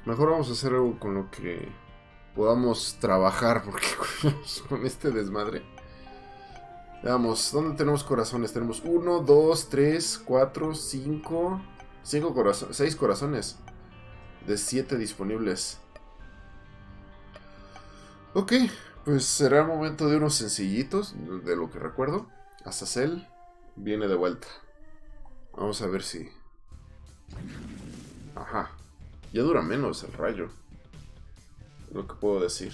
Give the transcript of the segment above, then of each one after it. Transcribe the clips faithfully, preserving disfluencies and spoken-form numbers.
Mejor vamos a hacer algo con lo que podamos trabajar, porque con este desmadre. Veamos, ¿dónde tenemos corazones? Tenemos uno, dos, tres, cuatro, cinco... cinco corazones, seis corazones. De siete disponibles. Ok, pues será el momento de unos sencillitos, de lo que recuerdo. Azazel viene de vuelta. Vamos a ver si... Ajá. Ya dura menos el rayo. Es lo que puedo decir.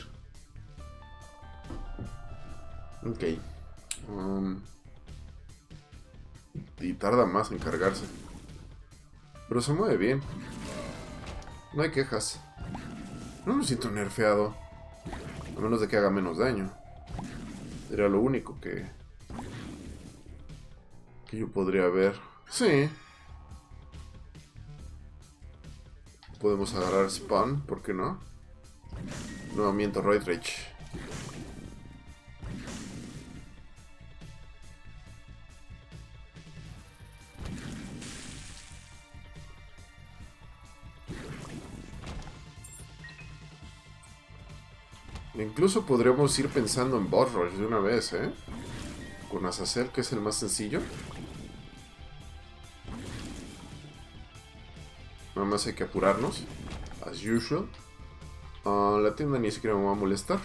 Ok. Um, y tarda más en cargarse. Pero se mueve bien. No hay quejas. No me siento nerfeado. A menos de que haga menos daño. Sería lo único que... Que yo podría ver. Sí. Podemos agarrar spawn, ¿por qué no? Nuevamiento Roid Rage. Incluso podríamos ir pensando en Boss Rush de una vez, ¿eh? Con Azazel, que es el más sencillo. Nada más hay que apurarnos. As usual. Uh, la tienda ni siquiera me va a molestar.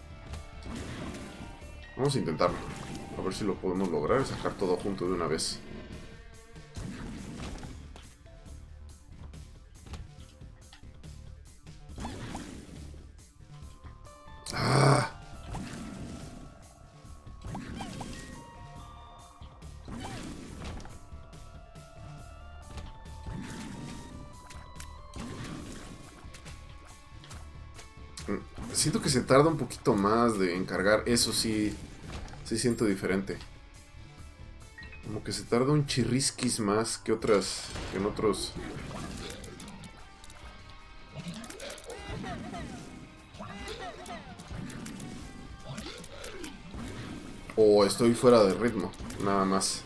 Vamos a intentarlo. A ver si lo podemos lograr y sacar todo junto de una vez. ¡Ah! Siento que se tarda un poquito más de encargar. Eso sí, sí siento diferente. Como que se tarda un chirrisquis más que otras, que en otros. O estoy fuera de ritmo, nada más.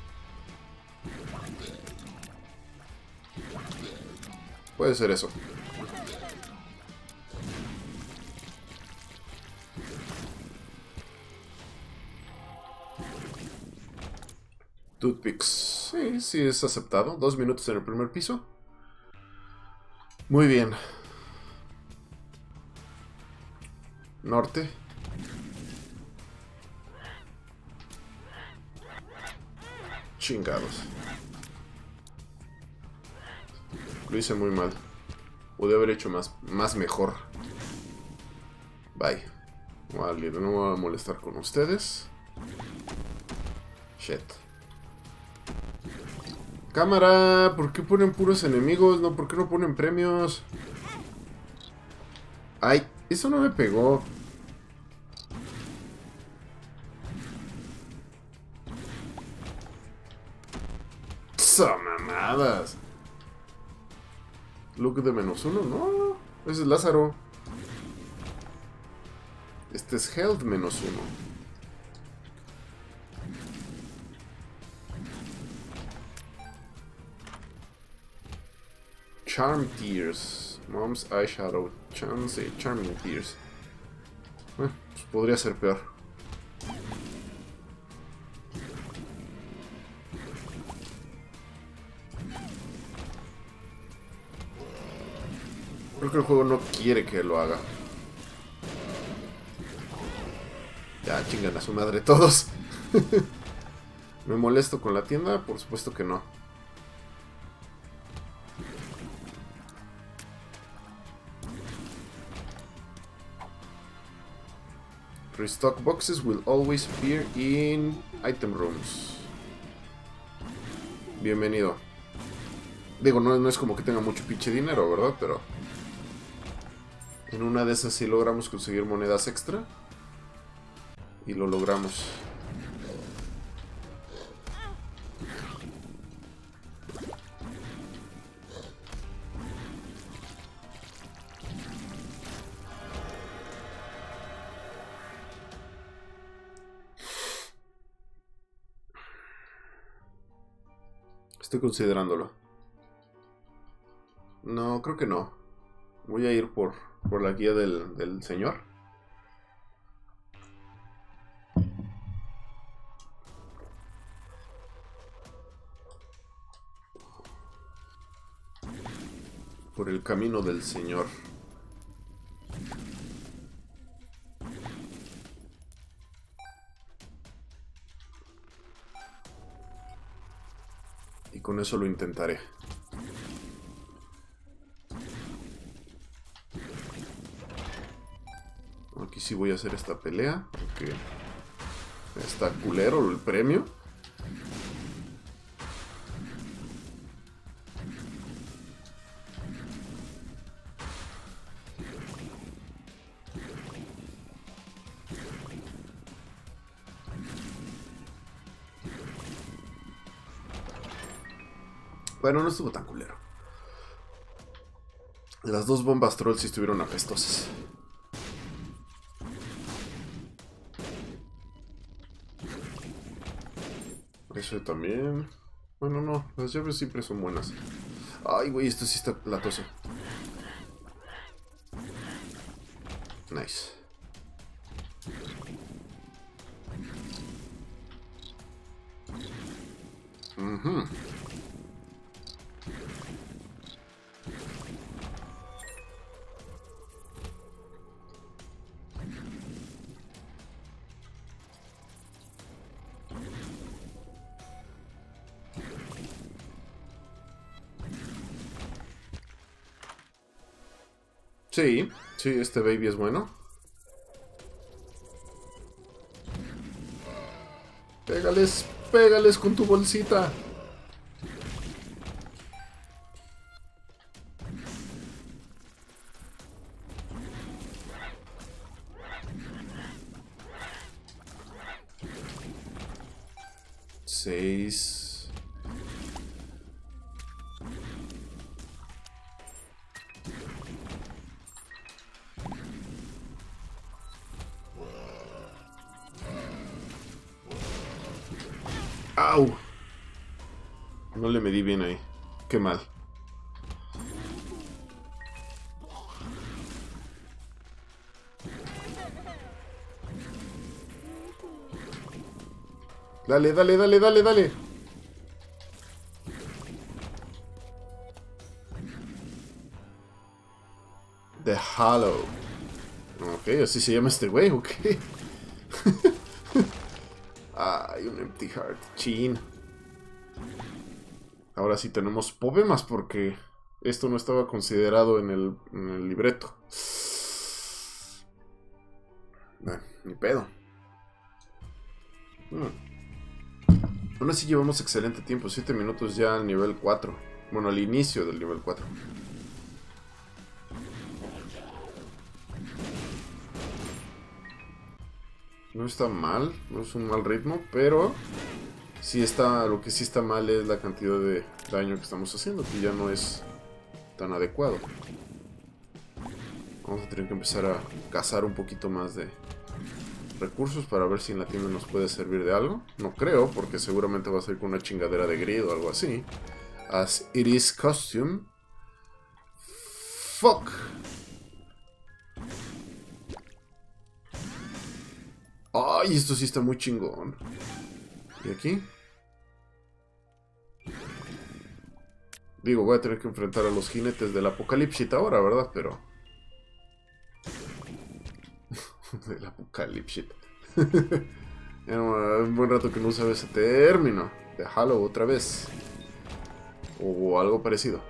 Puede ser eso. Toothpicks. Sí, sí es aceptado. Dos minutos en el primer piso. Muy bien. Norte. Chingados. Lo hice muy mal. Pude haber hecho más, más mejor. Bye. Vale, no me voy a molestar con ustedes. Shit. Cámara, ¿por qué ponen puros enemigos? No, ¿por qué no ponen premios? Ay, eso no me pegó. ¡Son mamadas! Look de menos uno, no. Ese es Lázaro. Este es Health menos uno. Charm Tears. Mom's Eyeshadow. Chance, Charming Tears. Eh, pues podría ser peor. Creo que el juego no quiere que lo haga. Ya, chingan a su madre todos. ¿Me molesto con la tienda? Por supuesto que no. Restock boxes will always appear in item rooms. Bienvenido. Digo, no, no es como que tenga mucho pinche dinero, ¿verdad? Pero en una de esas sí logramos conseguir monedas extra. Y lo logramos. Estoy considerándolo. No, creo que no. Voy a ir por, por la guía del, del señor. Por el camino del señor. Y con eso lo intentaré. Aquí sí voy a hacer esta pelea, porque está culero el premio. Bueno, no estuvo tan culero. Las dos bombas troll sí estuvieron apestosas. Eso también. Bueno, no, las llaves siempre son buenas. Ay, güey, esto sí está latoso. Nice. Uh-huh. Sí, sí, este baby es bueno. Pégales, pégales con tu bolsita. Seis. ¡Au! No le medí bien ahí. Qué mal. Dale, dale, dale, dale, dale. The Hollow. Ok, así se llama este güey, ok. Ay, un Empty Heart. Chin. Ahora sí tenemos problemas porque esto no estaba considerado en el, en el libreto. Bueno, ni pedo. Hmm. Aún así llevamos excelente tiempo. siete minutos ya al nivel cuatro. Bueno, al inicio del nivel cuatro. No está mal, no es un mal ritmo, pero sí está, lo que sí está mal es la cantidad de daño que estamos haciendo, que ya no es tan adecuado. Vamos a tener que empezar a cazar un poquito más de recursos para ver si en la tienda nos puede servir de algo. No creo, porque seguramente va a ser con una chingadera de grid o algo así. As it is costume. Fuck. Ay, esto sí está muy chingón. ¿Y aquí? Digo, voy a tener que enfrentar a los jinetes del apocalipsis ahora, ¿verdad? Pero... del apocalipsis. Ya un buen rato que no usaba ese término. Déjalo otra vez. O algo parecido.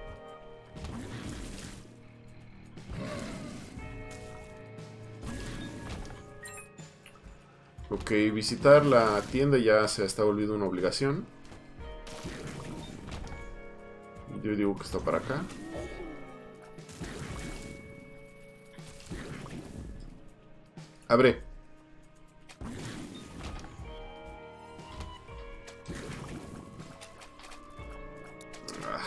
Ok, visitar la tienda ya se está volviendo una obligación. Yo digo que está para acá. Abre. Ah.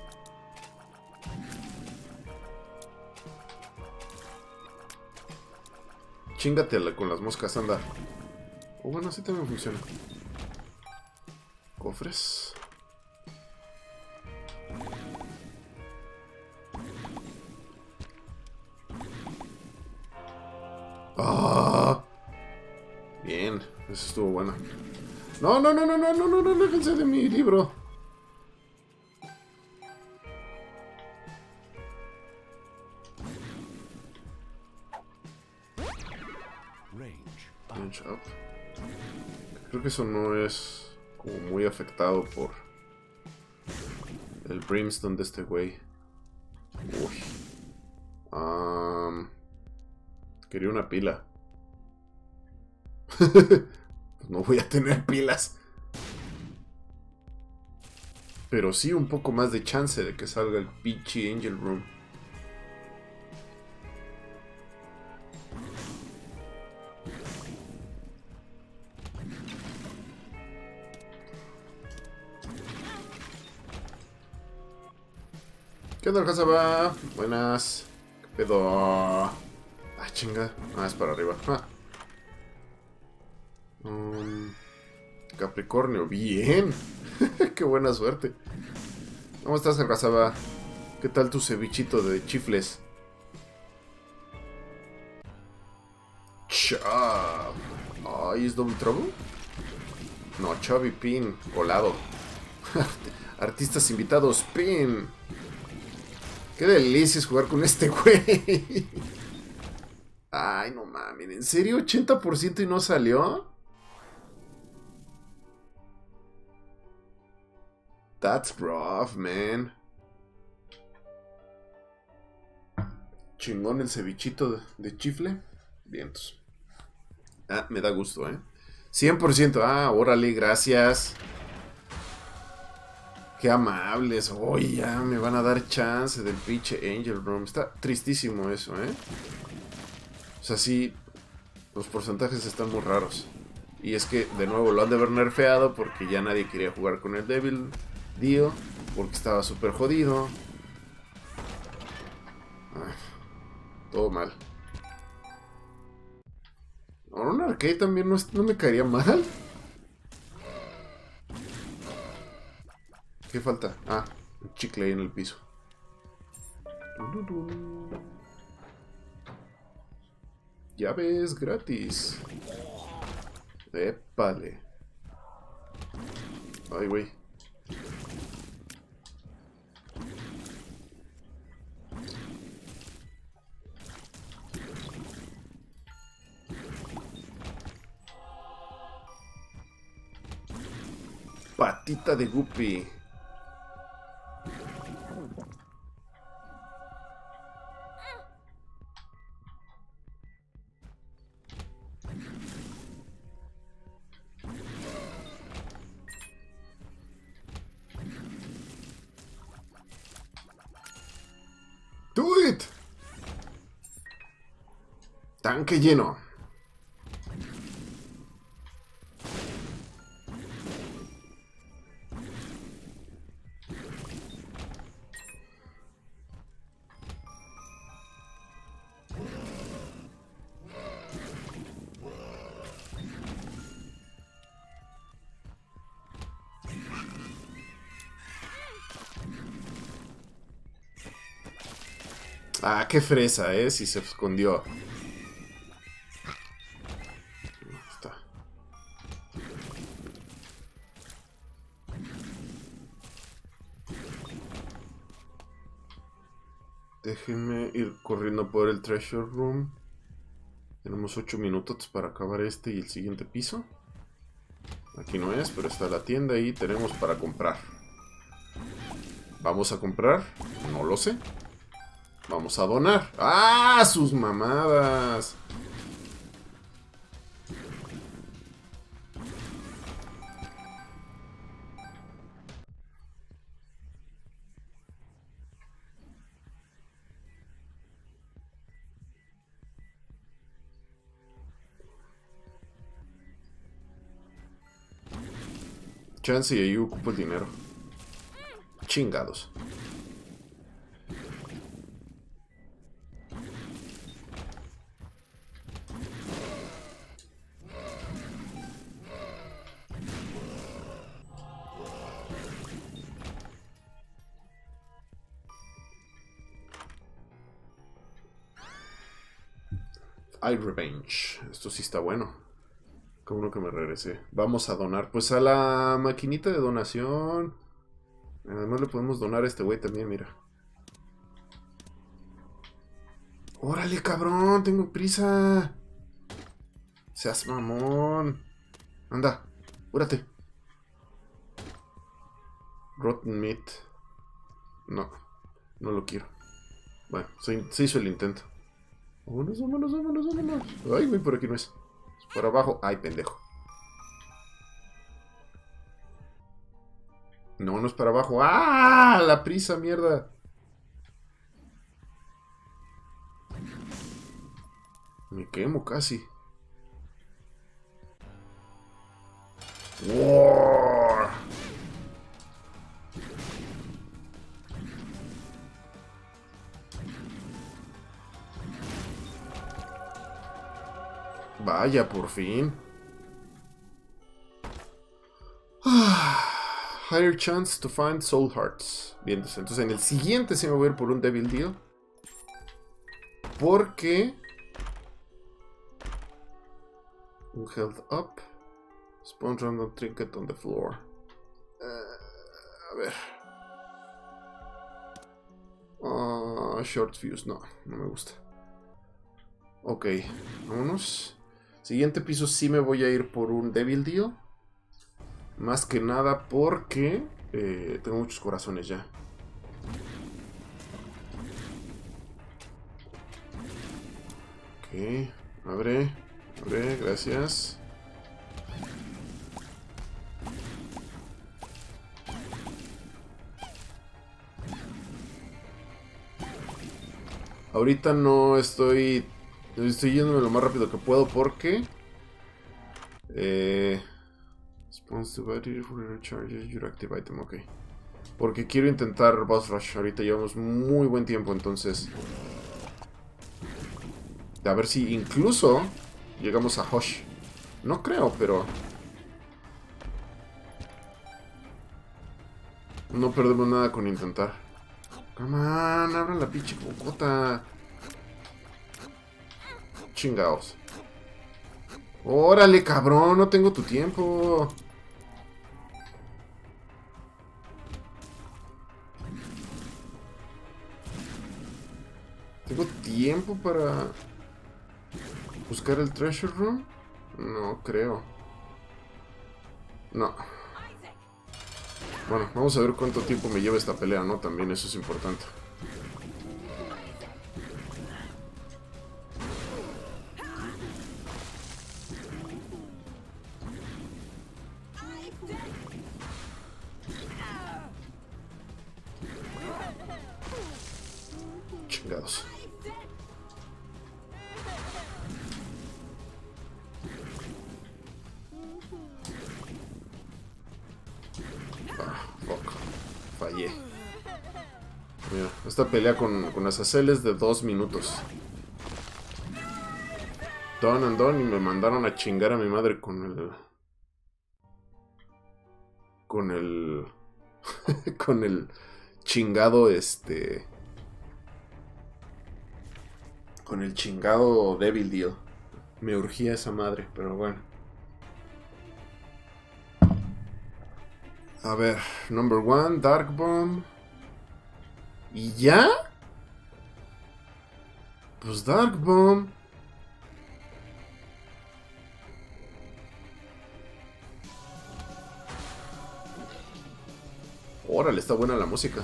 Chingatela con las moscas, anda. O oh, bueno, así también funciona. Cofres. ¡Ah! Bien, eso estuvo bueno. No, no, no, no, no, no, no, no, déjense de mi libro. Range up. Creo que eso no es como muy afectado por el brimstone de este güey. Uy. Um, quería una pila. Pues no voy a tener pilas. Pero sí un poco más de chance de que salga el pinche Angel Room. ¿Qué onda, Casaba? Buenas. ¿Qué pedo? Ah, chinga. Ah, es para arriba. Ah. Um, Capricornio, bien. Qué buena suerte. ¿Cómo estás, Casaba? ¿Qué tal tu cevichito de chifles? Chab. Ay, ¿es Double Trouble? No, Chubby Pin, colado. Artistas invitados, Pin. Qué delicia es jugar con este güey. Ay, no mames, ¿en serio? ¿ochenta por ciento y no salió? That's rough, man. Chingón el cevichito de, de chifle. Vientos. Ah, me da gusto, ¿eh? cien por ciento. Ah, órale, gracias. Qué amables. Oye, ya me van a dar chance del pinche Angel Room. Está tristísimo eso, ¿eh? O sea, sí, los porcentajes están muy raros. Y es que, de nuevo, lo han de haber nerfeado porque ya nadie quería jugar con el Devil Dio. Porque estaba súper jodido. Ay, todo mal. Ahora un arcade también no, es, no me caería mal. ¿Qué falta? Ah, un chicle ahí en el piso. Llaves gratis. Épale. Ay, güey. Patita de Guppy. Do it. Tanque lleno. Ah, qué fresa, ¿eh? Si se escondió. Está. Déjenme ir corriendo por el Treasure Room. Tenemos ocho minutos para acabar este y el siguiente piso. Aquí no es, pero está la tienda y tenemos para comprar. ¿Vamos a comprar? No lo sé. Vamos a donar. ¡Ah! ¡Sus mamadas! Chance y ahí ocupo el dinero. Chingados. Eye Revenge. Esto sí está bueno. Qué bueno que me regresé. Vamos a donar. Pues a la maquinita de donación. Además le podemos donar a este güey también, mira. ¡Órale, cabrón! Tengo prisa. Seas mamón. Anda, apúrate. Rotten Meat. No, no lo quiero. Bueno, se, se hizo el intento. Vámonos, vámonos, vámonos, vámonos. Ay, güey, por aquí no es. Es por abajo. Ay, pendejo. No, no es para abajo. ¡Ah! La prisa, mierda. Me quemo casi. ¡Wow! Vaya, por fin. Higher chance to find soul hearts. Bien, entonces en el siguiente se me voy a ir por un Devil Deal. Porque... un health up. Spawn random trinket on the floor. Uh, a ver. Uh, short fuse, no, no me gusta. Ok, vámonos. Siguiente piso sí me voy a ir por un Devil Deal. Más que nada porque eh, tengo muchos corazones ya. Ok, abre, abre, gracias. Ahorita no estoy... Estoy yéndome lo más rápido que puedo porque... Eh... Response to battery for recharges your active item, ok. Porque quiero intentar Boss Rush. Ahorita llevamos muy buen tiempo, entonces... A ver si incluso llegamos a Hush. No creo, pero... no perdemos nada con intentar. Come on, abra la pinche cocota. Chingaos. Órale, cabrón, no tengo tu tiempo. ¿Tengo tiempo para buscar el Treasure Room? No creo. No. Bueno, vamos a ver cuánto tiempo me lleva esta pelea, ¿no? También eso es importante. Chingados. Fallé. Mira, esta pelea con, con Azazel es de dos minutos. Don and Don y me mandaron a chingar a mi madre con el... Con el... con el chingado, este... Con el chingado Devil Deal. Me urgía esa madre, pero bueno. A ver, number one, Dark Bomb. ¿Y ya? Pues Dark Bomb. Órale, está buena la música.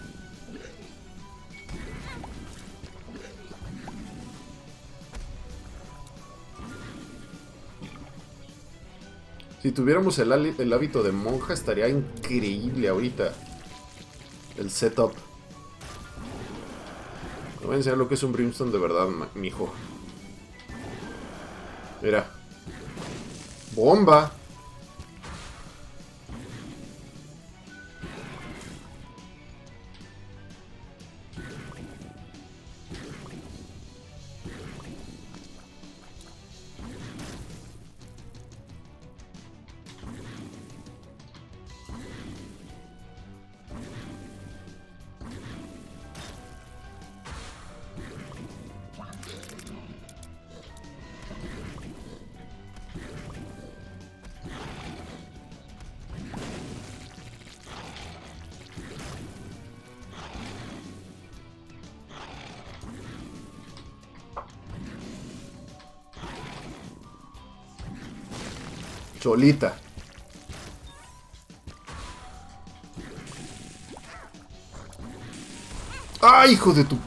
Si tuviéramos el, el hábito de monja, estaría increíble ahorita. El setup. Te voy a enseñar lo que es un Brimstone de verdad, mijo. Mira. ¡Bomba! Solita. ¡Ay, hijo de tu!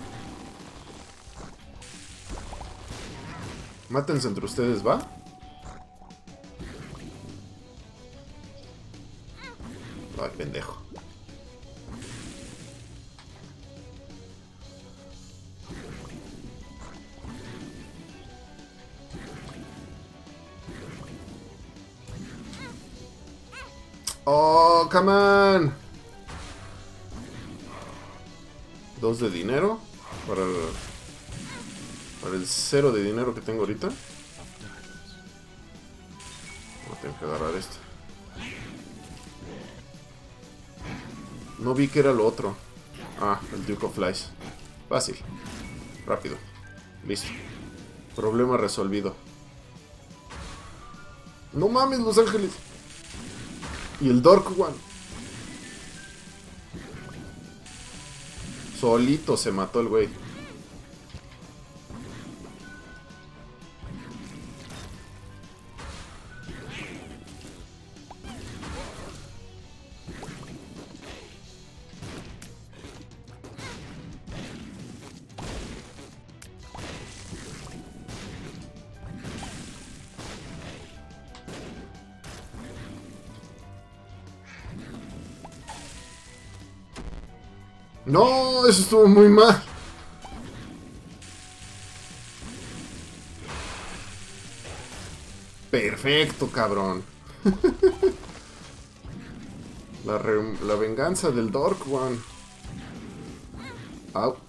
Mátense entre ustedes, ¿va? Ay, pendejo. Oh, come on. Dos de dinero. Para el, para el cero de dinero que tengo ahorita. No tengo que agarrar esto. No vi que era lo otro. Ah, el Duke of Flies. Fácil. Rápido. Listo. Problema resolvido. No mames, Los Ángeles. Y el Dark One. Solito se mató el güey. No, eso estuvo muy mal. Perfecto, cabrón. La, re la venganza del Dark One. Au.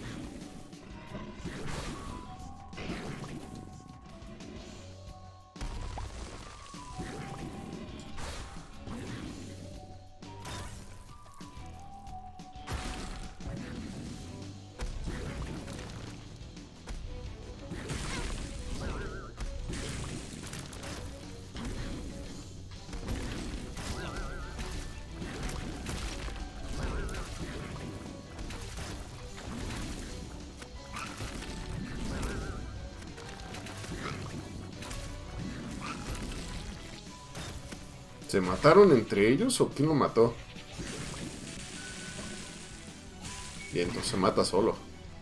¿Se mataron entre ellos o quién lo mató? Bien, entonces se mata solo.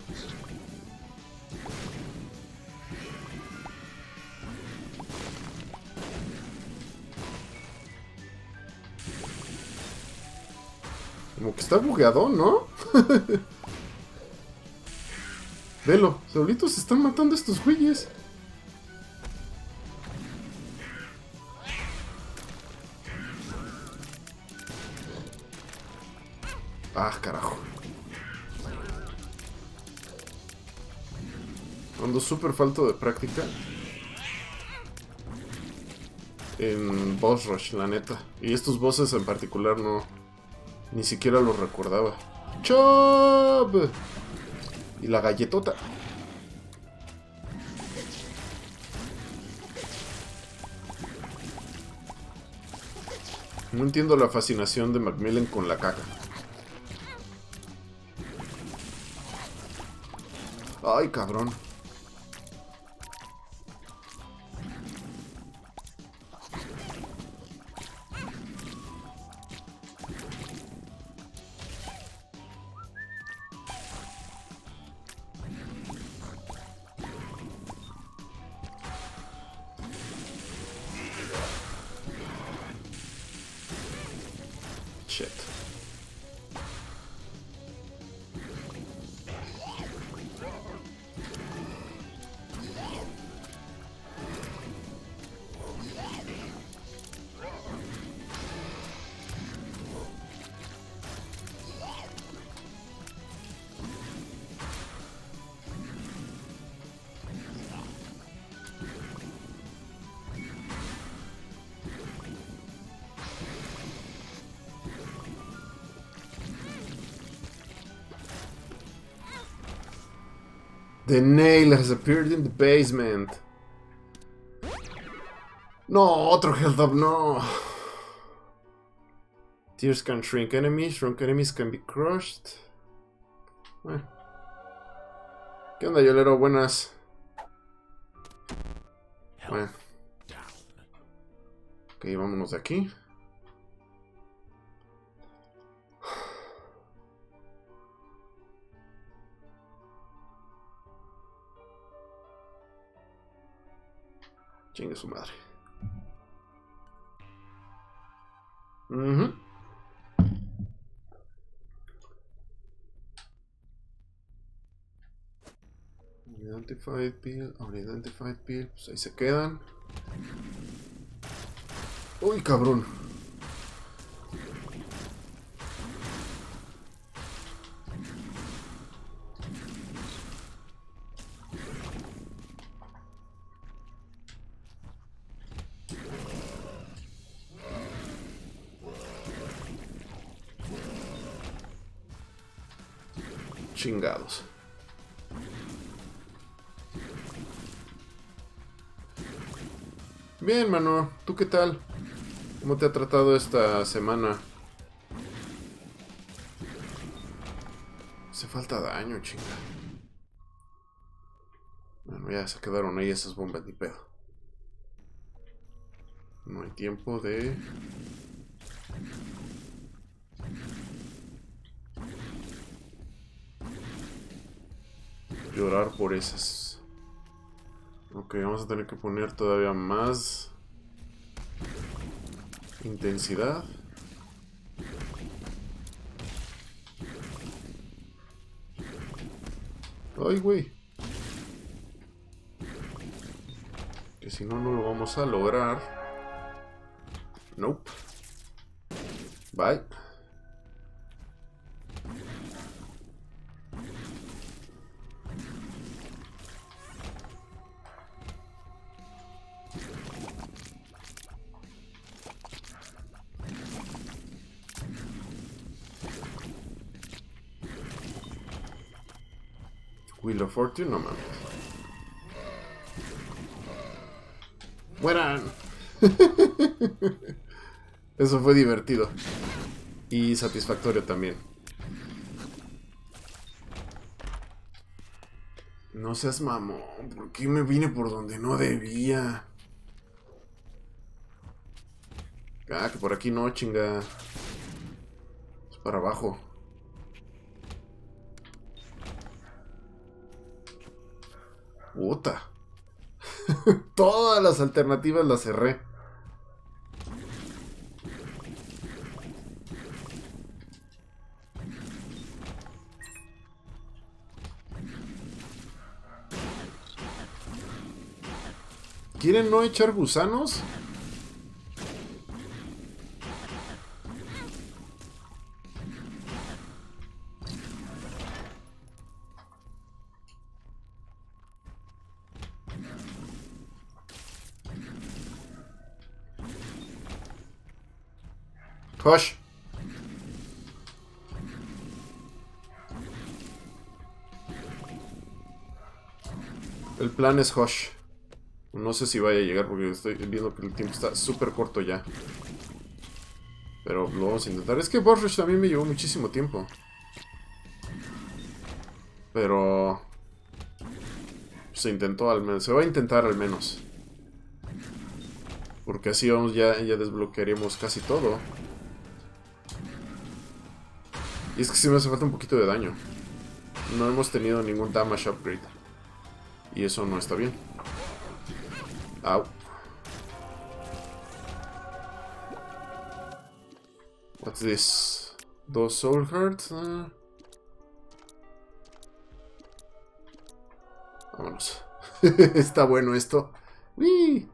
Como que está bugueado, ¿no? Velo, solitos se están matando estos güeyes. Ah, carajo. Ando súper falto de práctica en Boss Rush, la neta. Y estos bosses en particular no... Ni siquiera los recordaba. ¡Chop! Y la galletota. No entiendo la fascinación de Macmillan con la caca. Ay, cabrón. Shit. The nail has appeared in the basement. No, otro health up, no. Tears can shrink enemies, shrunk enemies can be crushed. Eh. ¿Qué onda, Yolero? Buenas. Bueno. Ok, vámonos de aquí. Chingue su madre. Uh-huh. Unidentified Peel, Unidentified Peel, pues ahí se quedan. Uy, cabrón. Chingados. Bien, mano. ¿Tú qué tal? ¿Cómo te ha tratado esta semana? Hace falta daño, chinga. Bueno, ya se quedaron ahí esas bombas ni pedo. No hay tiempo de... llorar por esas. Ok, vamos a tener que poner todavía más intensidad. Ay, güey. Que si no, no lo vamos a lograr. Nope. Bye. Wheel of Fortune, no mames. ¡Mueran! Eso fue divertido. Y satisfactorio también. No seas mamón. ¿Por qué me vine por donde no debía? Ah, que por aquí no, chinga. Es para abajo. Puta. Todas las alternativas las cerré. ¿Quieren no echar gusanos? Hush. El plan es Hush. No sé si vaya a llegar porque estoy viendo que el tiempo está súper corto ya. Pero lo vamos a intentar. Es que Boss Rush también me llevó muchísimo tiempo. Pero... se intentó al menos. Se va a intentar al menos. Porque así vamos ya, ya desbloquearemos casi todo. Y es que sí me hace falta un poquito de daño. No hemos tenido ningún damage upgrade. Y eso no está bien. Au. What's this? Dos soul hearts. Uh... Vámonos. Está bueno esto. ¡Wii!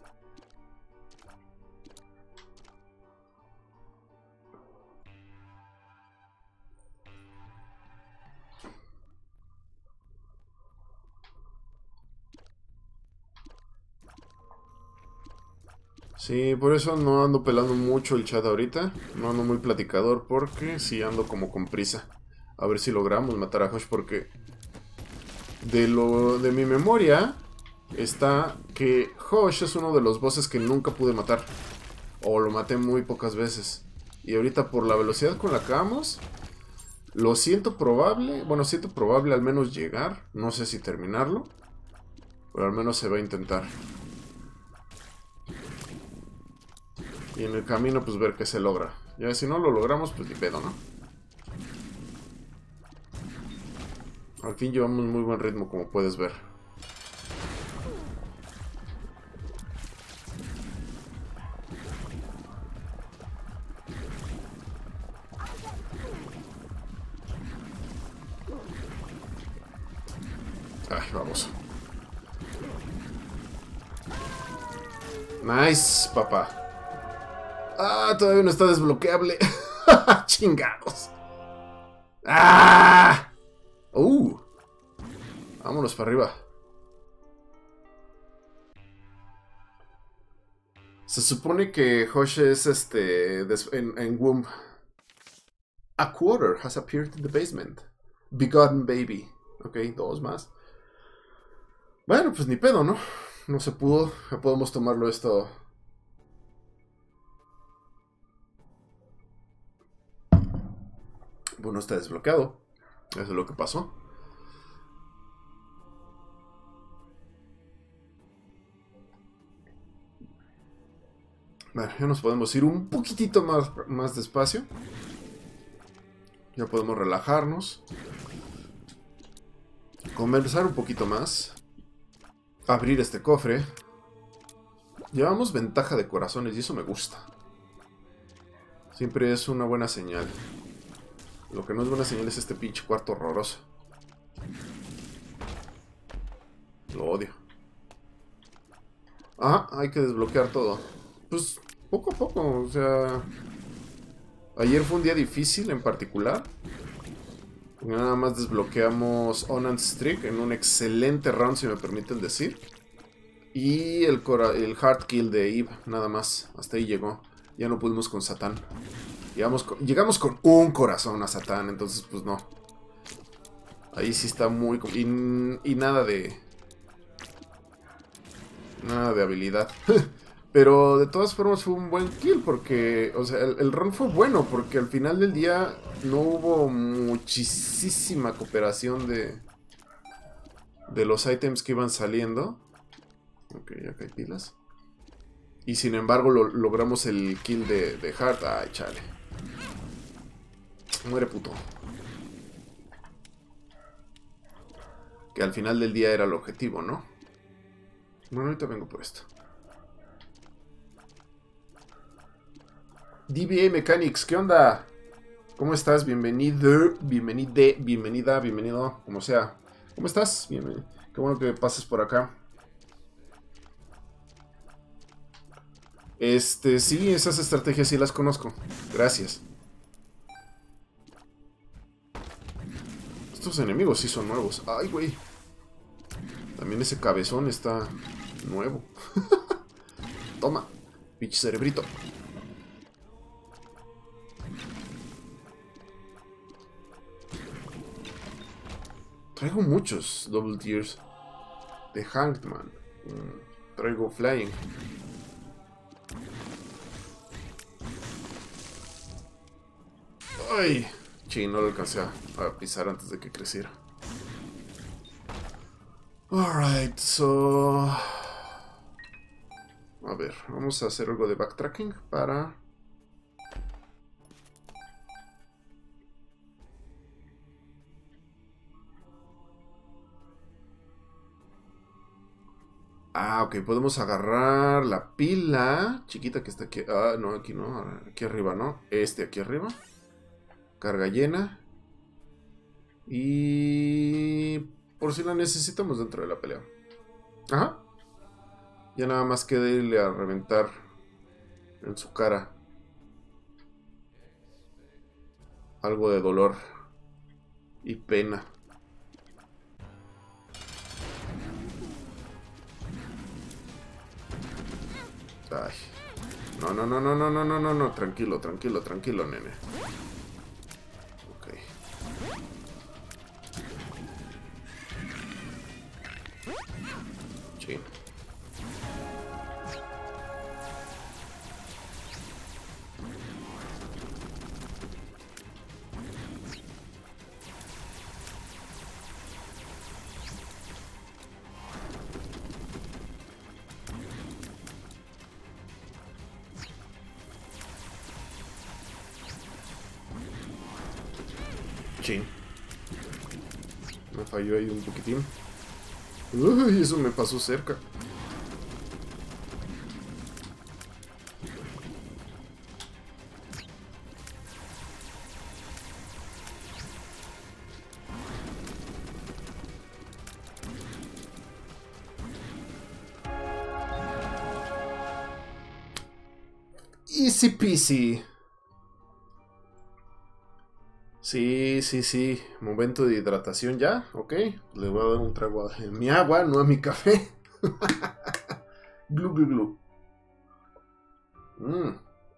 Sí, por eso no ando pelando mucho el chat ahorita. No ando muy platicador porque sí ando como con prisa. A ver si logramos matar a Hush porque... De lo de mi memoria está que Hush es uno de los bosses que nunca pude matar. O lo maté muy pocas veces. Y ahorita por la velocidad con la que vamos, lo siento probable. Bueno, siento probable al menos llegar. No sé si terminarlo, pero al menos se va a intentar. Y en el camino, pues ver qué se logra. Ya si no lo logramos, pues ni pedo, ¿no? Al fin llevamos muy buen ritmo, como puedes ver. Ay, vamos. Nice, papá. Ah, todavía no está desbloqueable. Chingados. Ah. Uh. Vámonos para arriba. Se supone que Hosh es este en, en womb. A quarter has appeared in the basement. Begotten baby. Ok, dos más. Bueno, pues ni pedo, ¿no? No se pudo. Ya podemos tomarlo esto. Bueno, está desbloqueado. Eso es lo que pasó. Bueno, ya nos podemos ir un poquitito más, más despacio. Ya podemos relajarnos. Conversar un poquito más. Abrir este cofre. Llevamos ventaja de corazones y eso me gusta. Siempre es una buena señal. Lo que no es buena señal es este pinche cuarto horroroso. Lo odio. Ah, hay que desbloquear todo. Pues poco a poco, o sea... Ayer fue un día difícil en particular. Nada más desbloqueamos Onant Streak en un excelente round, si me permiten decir. Y el, el hard kill de Eve, nada más. Hasta ahí llegó. Ya no pudimos con Satán. Llegamos con, llegamos con un corazón a Satán, entonces pues no. Ahí sí está muy... Y, y nada de... Nada de habilidad. Pero de todas formas fue un buen kill porque... O sea, el, el run fue bueno porque al final del día no hubo muchísima cooperación de... De los ítems que iban saliendo. Ok, acá hay pilas. Y sin embargo lo, logramos el kill de, de Hart. Ay, chale. Muere, puto. Que al final del día era el objetivo, ¿no? Bueno, ahorita vengo por esto. D B A Mechanics, ¿qué onda? ¿Cómo estás? Bienvenido, bienvenide, bienvenida, bienvenido, como sea. ¿Cómo estás? Bienvenido. Qué bueno que pases por acá. Este, sí, esas estrategias sí las conozco. Gracias. Estos enemigos sí son nuevos. Ay, güey. También ese cabezón está nuevo. Toma, pinche cerebrito. Traigo muchos Double Tears. De Hanged Man. Mm, traigo Flying. Ay, sí, no lo alcancé a, a pisar antes de que creciera. Alright, so... A ver, vamos a hacer algo de backtracking para... Ah, ok, podemos agarrar la pila chiquita que está aquí. Ah, no, aquí no, aquí arriba, ¿no? Este aquí arriba. Carga llena. Y... por si la necesitamos dentro de la pelea. Ajá. Ya nada más queda irle a reventar en su cara algo de dolor y pena. Ay. No, no, no, no, no, no, no, no, no. Tranquilo, tranquilo, tranquilo, nene. Ok. Sí. Chin. Me falló ahí un poquitín. Uy, eso me pasó cerca. Easy peasy. Sí, sí, sí. Momento de hidratación ya. Ok. Le voy a dar un trago a mi agua, no a mi café. Glu, glu, glu. Mm.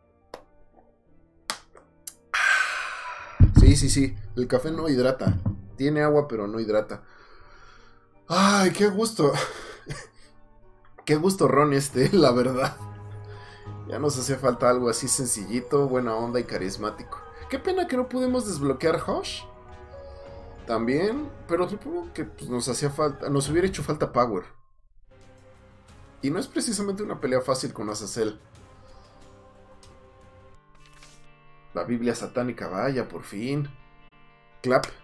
Sí, sí, sí. El café no hidrata. Tiene agua, pero no hidrata. Ay, qué gusto. Qué gusto ron este, la verdad. Ya nos hacía falta algo así sencillito, buena onda y carismático. Qué pena que no pudimos desbloquear Hush. También, pero supongo que pues, nos hacía falta, nos hubiera hecho falta Power. Y no es precisamente una pelea fácil con Azazel. La Biblia satánica, vaya, por fin. Clap.